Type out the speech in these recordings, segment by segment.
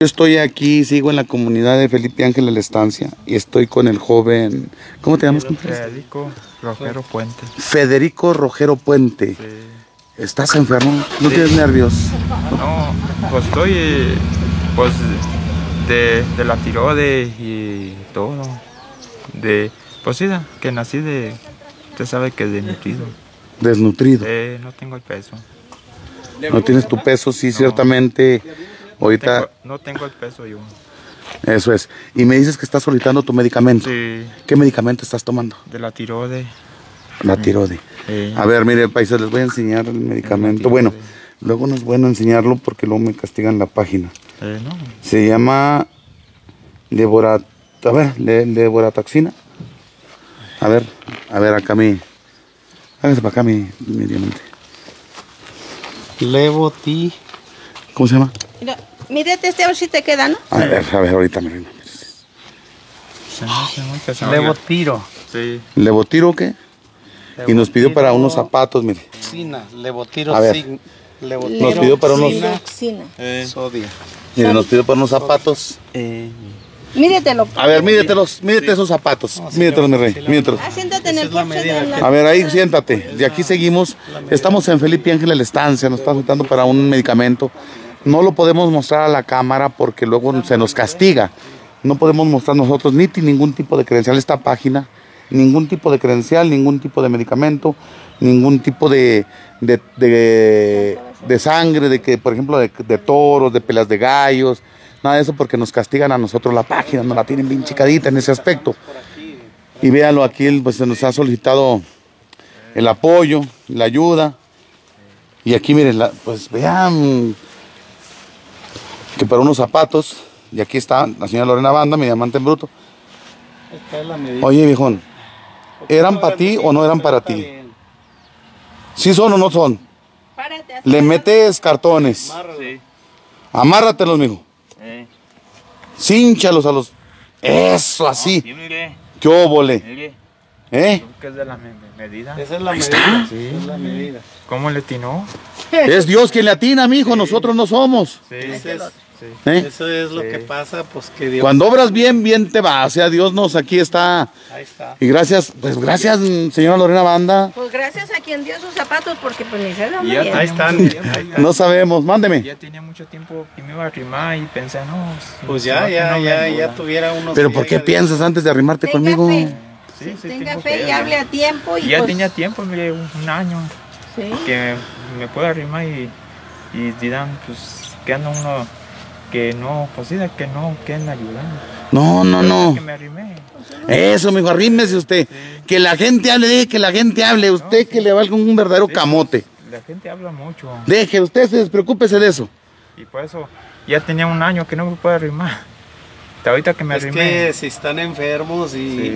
estoy aquí, sigo en la comunidad de Felipe Ángeles La Estancia y estoy con el joven, ¿cómo te llamas? Federico Rogero Puente. Federico Rogero Puente. Sí. ¿Estás enfermo? ¿No Sí. tienes nervios? No, pues estoy pues de la tiroides y todo. Pues sí, que nací usted sabe que desnutrido. Desnutrido. No tengo el peso. No tienes tu peso, sí, No. ciertamente. Ahorita, No tengo el peso yo. eso es. Y me dices que estás solicitando tu medicamento. Sí, ¿Qué medicamento estás tomando? de la tiroides. La tiroide. A ver, mire, paisas, les voy a enseñar el medicamento. Bueno, luego no es bueno enseñarlo porque luego me castigan la página. No. Se llama levorataxina. A ver, acá hágase para acá mi diamante. Levoti. ¿Cómo se llama? Mira, mírate a ver si te queda, ¿no? A ver, ahorita me reino. Levotiro. Sí. ¿Levotiro o qué? Y nos pidió para unos zapatos, mire. Levotiro. A ver. Levotiro. Nos pidió para unos... Levoxina. Sodio. Mire, nos pidió para unos zapatos. Míretelo. A ver, mídete esos zapatos. Mídetelos, mi rey, mídetelos. Ah, siéntate en el Esa es la porche medida de la... A ver, ahí siéntate. De aquí seguimos. Estamos en Felipe Ángeles La Estancia. Nos está solicitando para un medicamento. No lo podemos mostrar a la cámara porque luego se nos castiga. No podemos mostrar nosotros ni ningún tipo de credencial. Esta página, ningún tipo de credencial, ningún tipo de medicamento, ningún tipo de sangre, de que, por ejemplo, de toros, de peleas de gallos. Nada de eso porque nos castigan a nosotros la página, nos la tienen bien chicadita en ese aspecto. Y véanlo, aquí pues, se nos ha solicitado el apoyo, la ayuda. Y aquí miren, pues vean que para unos zapatos, y aquí está la señora Lorena Banda, mi diamante en bruto. Esta es la medida. Oye, viejón, ¿eran para ti o no eran para ti? ¿Sí son o no son? Párate, así. Le metes cartones. Sí. Amárratelos, mijo. Cínchalos a los... Eso, así. Sí, mire. ¿Qué óvole? Mire. ¿Eh? ¿Qué es de la medida? Esa es la Ahí medida. está. Sí. Esa es la medida. ¿Cómo le atinó? Es Dios quien le atina, mijo, nosotros no somos. Sí. Sí. ¿Eh? Eso es lo que pasa, pues que Dios. Cuando obras bien, bien te va. O sea, Dios aquí está. Ahí está. Y gracias, pues gracias, señora Lorena Banda. Pues gracias a quien dio sus zapatos, porque pues ni se lo Y ya Ahí están. No sabemos, mándeme. Ya tenía mucho tiempo que me iba a arrimar y pensé, no. Pues se va ya, que ya, no me ya, ayuda. ya tuviera unos. Pero ¿por qué piensas antes de arrimarte Tenga conmigo? fe. Sí, sí, Tenga tengo fe que- y hable a tiempo. Y Ya pues, tenía tiempo, mire, un año sí. que me puedo arrimar y dirán, pues, que anda uno que no, pues sí, que no quieren ayudar. No. Que me arrimé. Eso, mijo, arrímese usted. Que la gente hable, deje que la gente hable. Usted que le valga un verdadero camote. La gente habla mucho Deje, usted se despreocúpese de eso. y por eso ya tenía un año que no me puedo arrimar. Hasta ahorita que me Es arrimé. que si están enfermos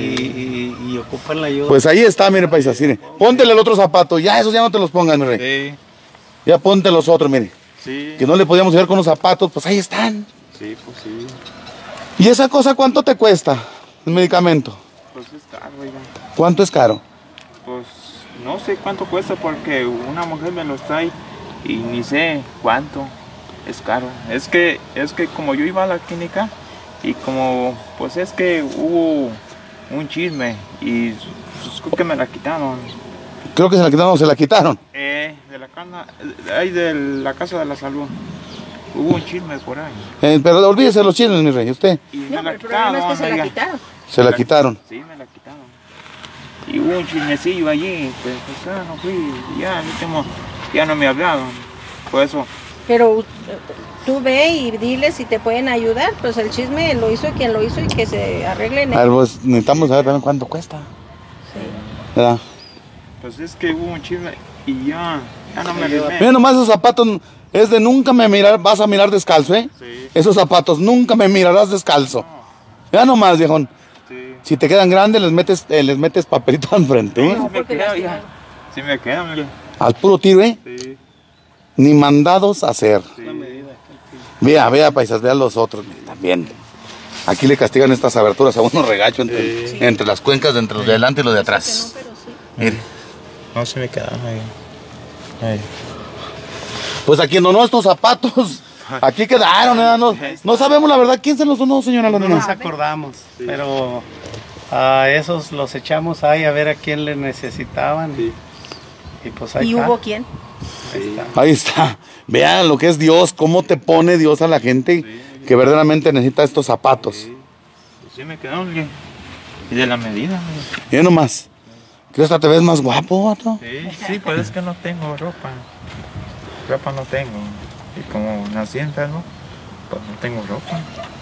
y ocupan la ayuda. Pues ahí está, mire, paisas, mire. Póntele el otro zapato. Ya, esos ya no te los pongan, mi rey. Sí, Ya ponte los otros, mire. sí. Que no le podíamos ayudar con los zapatos, pues ahí están. Sí, pues sí. ¿Y esa cosa cuánto te cuesta? El medicamento. Pues es caro, oiga. ¿Cuánto es caro? Pues no sé cuánto cuesta porque una mujer me los trae y ni sé cuánto. Es caro. Es que como yo iba a la clínica y como pues es que hubo un chisme y pues, creo que me la quitaron. Creo que se la quitaron o se la quitaron. De la cana, ahí de la casa de la salud. Hubo un chisme por ahí. Pero olvídese los chismes, mi rey. Usted Y No, me la el problema es que se la oiga. quitaron. se la quitaron. Sí, me la quitaron. Y hubo un chismecillo allí, pues no fui, ya, ya no me hablaron. Por eso, Pero tú ve y dile si te pueden ayudar. Pues el chisme lo hizo quien lo hizo y que se arreglen. A ver, pues necesitamos saber también cuánto cuesta. Sí. ¿Verdad? pues es que hubo un chisme y ya no me arrimé. Mira nomás esos zapatos, es de nunca me mirar, vas a mirar descalzo, ¿eh? Sí. Esos zapatos, nunca me mirarás descalzo. Ya nomás, viejón. Sí. Si te quedan grandes, les metes papelito al frente, ¿eh? Sí me porque queda, las ya. Sí me queda, mire. Al puro tiro, ¿eh? Sí, Ni mandados a hacer. sí. Vea, paisas, vea los otros, mire, también. Aquí le castigan estas aberturas a uno regacho entre las cuencas de entre los de adelante y los de atrás. Pero sí. Mire. No se me queda ahí. Pues aquí no estos zapatos Aquí quedaron, no sabemos la verdad quién se los donó, señora No Lorena. nos acordamos, pero a esos los echamos ahí a ver a quién le necesitaban. Y pues ahí ¿Y está. hubo quién? Ahí está. Ahí está. Vean lo que es Dios, cómo te pone Dios a la gente que verdaderamente necesita estos zapatos. Sí me quedaron bien. Y de la medida. Mira nomás. ¿Crees que hasta te ves más guapo, vato? Sí, pues es que no tengo ropa. Ropa no tengo. Y como nací enfermo, pues no tengo ropa.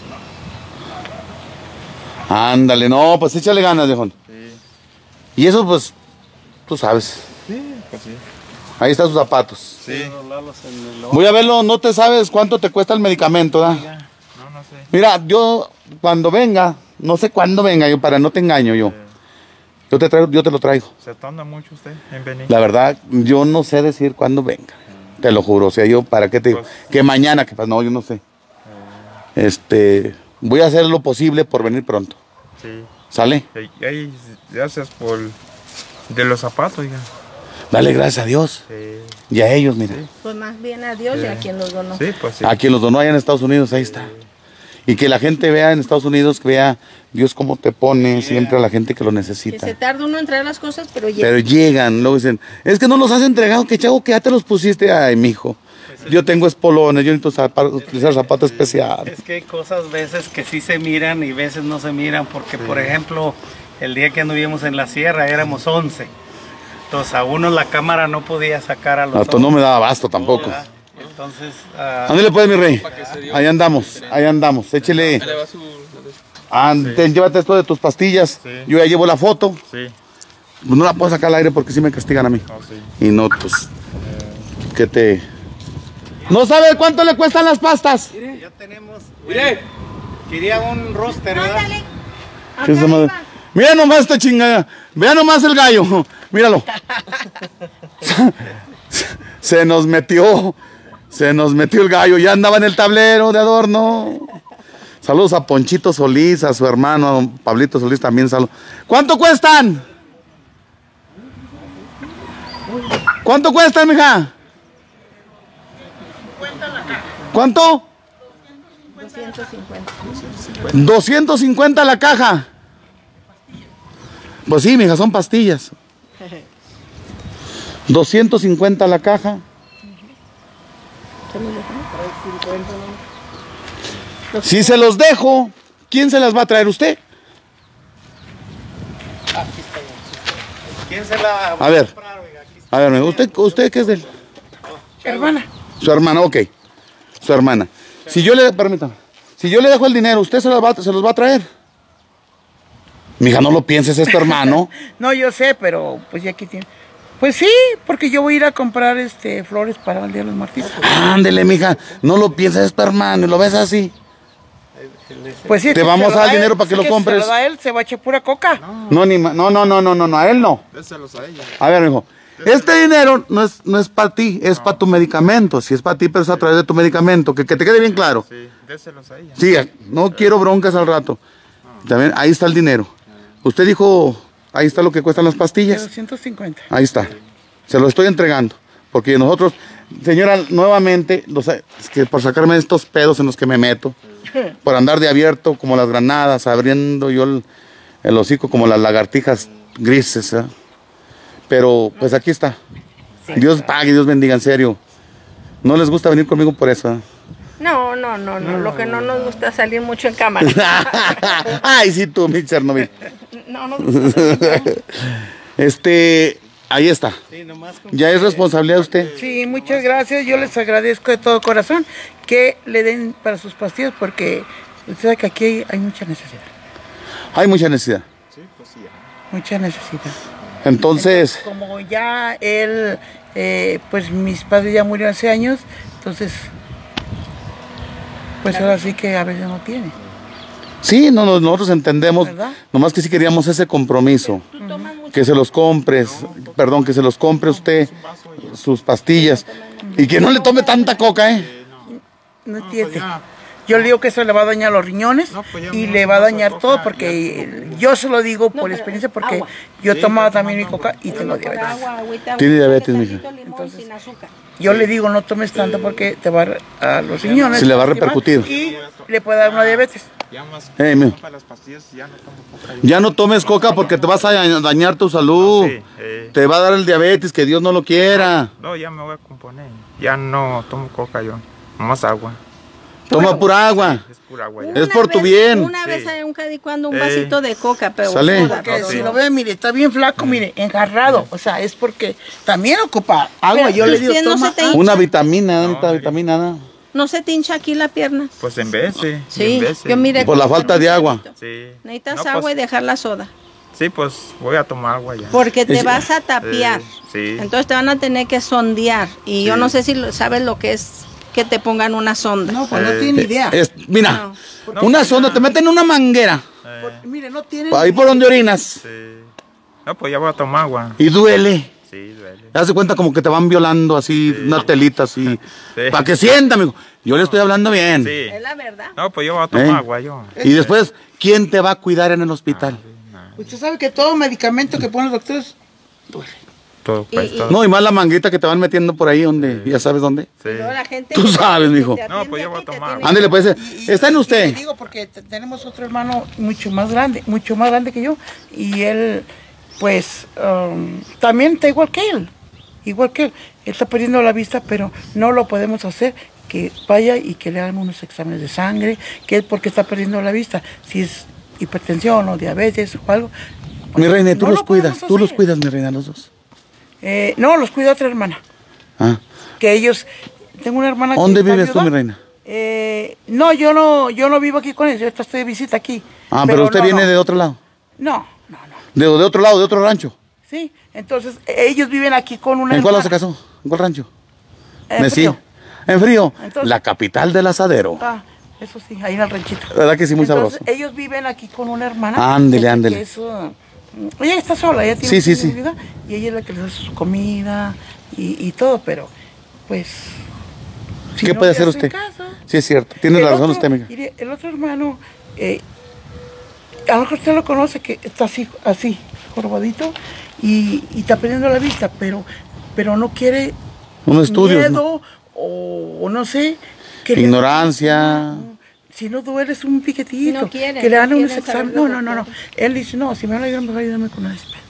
Ándale, no, pues échale ganas, viejón. Sí. Y eso, pues, tú sabes. Sí, pues sí. Ahí están sus zapatos. Sí. Voy a verlo, no te sabes cuánto te cuesta el medicamento, ¿da? Ya, no sé. Mira, yo cuando venga, no sé cuándo venga, yo para no te engaño yo. Yo te lo traigo. ¿Se tarda mucho usted en venir? La verdad, yo no sé decir cuándo venga. Te lo juro, o sea, yo para qué te digo, que mañana, que no, yo no sé. Voy a hacer lo posible por venir pronto. Sí. ¿Sale? Y gracias por de los zapatos, ya. Dale gracias a Dios. Sí. Y a ellos, mira. Pues más bien a Dios y a quien los donó. Sí, pues sí. A quien los donó allá en Estados Unidos, ahí está. Y que la gente vea en Estados Unidos, que vea Dios cómo te pone siempre a la gente que lo Que necesita. se tarda uno en traer las cosas, pero ya. Pero llegan, luego dicen, es que no los has entregado, que chavo, que ya te los pusiste. Ay, mijo, yo tengo espolones, yo necesito utilizar zapatos especiales. Es que hay cosas veces que sí se miran y veces no se miran, porque por ejemplo, el día que anduvimos en la sierra éramos 11. Entonces a uno la cámara no podía sacar a los Esto no me daba abasto tampoco. ¿verdad? Entonces, Ándale pues, mi rey. Ahí andamos. Échele. Llévate esto de tus pastillas. Sí. Yo ya llevo la foto. Sí. Pues no la puedo sacar al aire porque sí me castigan a mí. Oh, sí. Y no, pues, ¿qué te...? ¿No sabe cuánto le cuestan las pastas? ya tenemos. Quería un roster, ¿verdad? Ándale. ¿Qué es esa Acá madre? arriba. Mira nomás esta chingada. Vea nomás el gallo. Míralo. Se nos metió el gallo. Ya andaba en el tablero de adorno. Saludos a Ponchito Solís, a su hermano Pablito Solís también. Saludos. ¿Cuánto cuestan? ¿Cuánto cuestan, mija? ¿Cuánto? 250. 250 la caja. Pues sí, mija, son pastillas. 250 la caja. Si se los dejo, ¿quién se las va a traer? ¿Usted? ¿Quién se la va A ver. comprar, oiga? Aquí A ver, ¿usted qué es de él? Hermana. Su hermana, ok. Su hermana. Permítame. Si yo le dejo el dinero, ¿usted se los va a traer? Mija, no lo pienses, es tu hermano. No, yo sé, pero pues ya aquí tiene. Pues sí, porque yo voy a ir a comprar flores para el Día de los Martirios. Ándele, mija, no lo pienses, es tu hermano, y lo ves así. Pues sí, Te que vamos se lo a dar da dinero él, para que sí lo compres. Se lo da él, se va a echar pura coca. No, no, a él no. Déselos a ella. A ver, mijo, este dinero no es para ti, es para tu medicamento. Si es para ti, pero es a través de tu medicamento, que te quede bien claro. Sí, déselos a ella. Sí, no quiero broncas al rato. También, ahí está el dinero. Usted dijo, ahí está lo que cuestan las De pastillas. 250. Ahí está. Se lo estoy entregando. Porque nosotros, señora, nuevamente, es que por sacarme estos pedos en los que me meto, por andar de abierto como las granadas, abriendo yo el hocico como las lagartijas grises. ¿Eh? Pero pues aquí está. Dios pague, Dios bendiga, en serio. No les gusta venir conmigo por eso. ¿Eh? No. Lo que no nos gusta es salir mucho en cámara. Ay, sí, tú, mi Chernobyl. No nos gusta salir en cámara. Ahí está. Sí, nomás Ya es responsabilidad de usted. Sí, muchas gracias. Yo les agradezco de todo corazón que le den para sus pastillas porque usted sabe que aquí hay mucha necesidad. Hay mucha necesidad. Mucha necesidad. Entonces, Como ya él, pues mis padres ya murieron hace años, entonces, pues ahora sí que a veces no tiene. sí, nosotros entendemos. ¿Verdad? Nomás que sí queríamos ese compromiso. Tú tomas mucho. Que se los compres, perdón, que se los compre usted sus pastillas. Y que no le tome tanta coca, ¿eh? No tiene. Yo le digo que eso le va a dañar los riñones No, pues ya y no le va a tomo dañar coca, todo ya porque yo se lo digo por experiencia porque agua. yo Sí, tomaba estoy también mi tomando coca y tengo Por diabetes. agua, agüita, Tiene agüita, diabetes, tantito mija. limón Entonces, sin azúcar. Yo le digo no tomes tanto porque te va a los riñones. Se le va a repercutir. Y le puede dar una diabetes. Ya más mijo. para las pastillas ya no tomo coca. Ya no tomes coca porque te vas a dañar tu salud. Sí, Te va a dar el diabetes, que Dios no lo quiera. No, ya me voy a componer. Ya no tomo coca yo. Más agua. Toma pura agua. Es pura agua ya. Es Una por tu vez- bien. Una vez hay un cada y cuando un Eh. vasito de coca, pero Sale. soda, Porque pero si sí. lo ve, mire, está bien flaco, mire, enjarrado. O sea, es porque también ocupa agua. Pero Yo le digo, usted no toma se te agua. Una vitamina, ¿dónde vitamina? Nada. ¿No se te hincha aquí la pierna? Pues en vez, sí. Sí, en vez, sí. yo mire. Por la falta de agua. Sí. Necesitas No, pues, agua y dejar la soda. Sí, pues voy a tomar agua ya. Porque te Es- vas a tapiar. Sí. Entonces te van a tener que sondear. Y yo Sí. no sé si sabes lo que es que te pongan una sonda. No, pues no tiene idea. Mira, No. una sonda, te meten una manguera. Mire, no tiene Ahí por donde orinas. Sí. No, pues ya voy a tomar agua. Y duele. Sí, duele. Te das cuenta como que te van violando así, una telita así. Sí. Para que sienta, amigo. Yo le estoy hablando bien. Sí. Es la verdad. No, pues yo voy a tomar ¿Eh? agua yo. Y después, ¿quién te va a cuidar en el hospital? Usted sabe que todo medicamento que ponen los doctores duele. Todo cuesta. No, y más la manguita que te van metiendo por ahí, donde, ya sabes dónde. Sí. Y luego la gente Tú que sabes, te mijo. atiende No, pues yo voy a aquí te tomar. tiene- Ándele, pues, está en Y usted. le digo porque tenemos otro hermano mucho más grande que yo. Y él, pues, también está igual que él. Igual que él. Él está perdiendo la vista, pero no lo podemos hacer que vaya y que le hagan unos exámenes de sangre, que es porque está perdiendo la vista. Si es hipertensión o diabetes o algo. Mi reina, tú no los lo podemos cuidas, tú los hacer. cuidas, mi reina, los dos. No, los cuida otra hermana. Ah. Que ellos, tengo una hermana que ¿Dónde está vives tú, viuda. mi reina? No, yo no vivo aquí con ellos, yo estoy de visita aquí. Ah, pero usted no, viene no. de otro lado. No. De otro lado, de otro rancho. Sí, entonces ellos viven aquí con una ¿En cuál lado se hermana. casó? ¿En cuál rancho? En Me Frío. sí. En Frío. Entonces- La capital del asadero. Ah, eso sí, ahí en el ranchito. ¿Verdad que sí, muy Entonces, sabroso? ellos viven aquí con una hermana. Ándele, que ándele. es, ella está sola, ella tiene Sí, sí, una sí. viuda, y ella es la que les hace su comida y todo, pero pues... si ¿Qué no puede te hacer hacen usted? caso. Sí, es cierto. Tiene El la razón otro- usted, amiga. mire, el otro hermano, a lo mejor usted lo conoce, que está así, jorobadito, y está perdiendo la vista, pero no quiere Unos estudios, miedo o no sé. que le- Ignorancia. si no duele es un piquetito. No quieren, que le hagan no unos quieren saber exámenes. los No. doctores. Él dice, no, si me van a ayudar, mejor ayúdame con una despensa.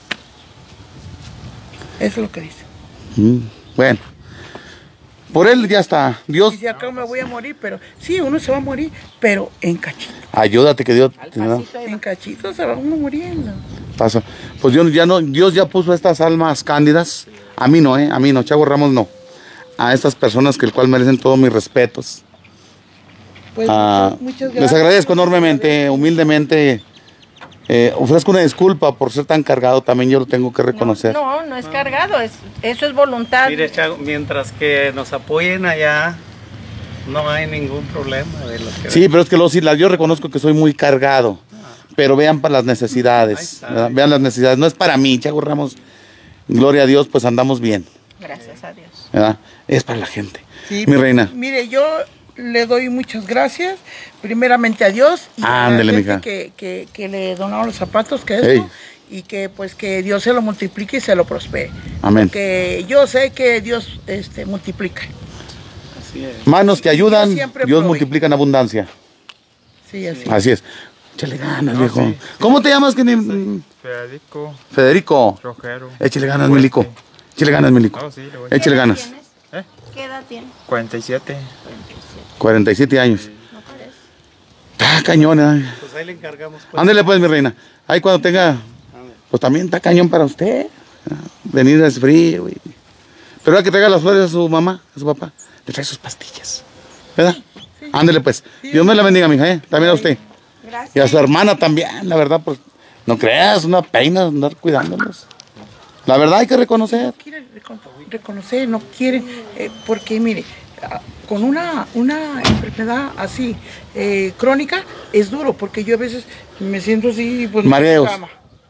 Eso es lo que dice. Bueno. Por él ya está. Dios, Y si acá me voy a morir, pero sí, uno se va a morir, pero en cachitos. ayúdate que Dios te da. Pasito ahí va. En cachitos se va uno muriendo. Pasa. Pues Dios ya puso estas almas cándidas. A mí no, a mí no. Chavo Ramos no. A estas personas que el cual merecen todos mis respetos. Pues muchas gracias. Les agradezco enormemente, humildemente. Ofrezco una disculpa por ser tan cargado, también yo lo tengo que reconocer. No es cargado, eso es voluntad. Mire, Chago, mientras que nos apoyen allá, no hay ningún problema de lo que... Sí, pero es que yo reconozco que soy muy cargado. Pero vean para las necesidades. Ahí está. ¿verdad? Vean las necesidades. No es para mí, Chago Ramos. Gloria a Dios, pues andamos bien. Gracias a Dios. ¿verdad? Es para la gente. Sí, Mi reina. Mire, yo le doy muchas gracias, primeramente a Dios y Ándele, a la mija. gente que le donaron los zapatos, que Ey. esto, y que pues que Dios se lo multiplique y se lo prospere. Amén. Porque yo sé que Dios multiplica. Así es. Manos que ayudan, Dios siempre Dios provee. multiplica en abundancia. Sí, así. Así es. Échale ganas, No, viejo. sí. ¿Cómo te llamas? Federico Federico. Rojero. Échale ganas, Milico. Échale ganas, Milico. No, sí, le voy a- Échale ganas. ¿Tienes? ¿Eh? ¿Qué edad tienes? 47. 47 años. No parece. Está cañón, ¿eh? Pues ahí le encargamos. Pues. Ándele pues, mi reina. Ahí cuando tenga, pues también está cañón para usted. Venir es frío, güey. Pero hay que traiga las flores a su mamá, a su papá. Le trae sus pastillas. ¿Verdad? Ándele pues. Dios me la bendiga, mija, ¿eh? También a usted. Gracias. Y a su hermana también, la verdad, pues. No creas, una pena andar cuidándolos. La verdad hay que reconocer. No quieren reconocer, no quieren, porque mire, con una enfermedad así, crónica, es duro, porque yo a veces me siento así, pues Mareos. en cama.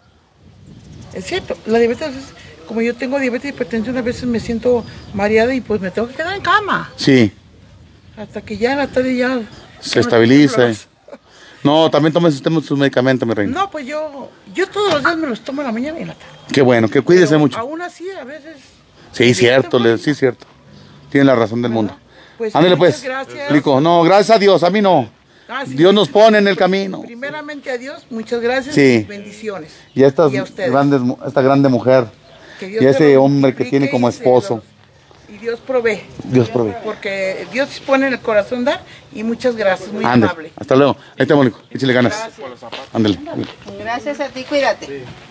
Es cierto, la diabetes, como yo tengo diabetes y hipertensión, a veces me siento mareada y pues me tengo que quedar en cama, Sí. hasta que ya en la tarde ya se estabilice. No, también tome sus medicamentos, mi reina. No, pues yo todos los días me los tomo en la mañana y en la tarde. Qué bueno, que cuídese Pero mucho. aún así, a veces... Sí, cierto, sí, cierto. Tiene la razón del mundo. Pues, Ándale muchas pues. gracias. Lico. No, gracias a Dios, a mí no. Ah, sí. Dios nos pone en el camino. Primeramente a Dios, muchas gracias Sí. y bendiciones. Y a a ustedes. esta grande mujer. Que Dios Y a te ese los hombre que multiplique tiene como y se esposo. y Dios provee. Dios provee. Porque Dios pone en el corazón dar y muchas gracias, muy Ándale. amable. Hasta luego. Ahí estamos, Lico. Échale ganas. Gracias. Ándale. Gracias a ti, cuídate.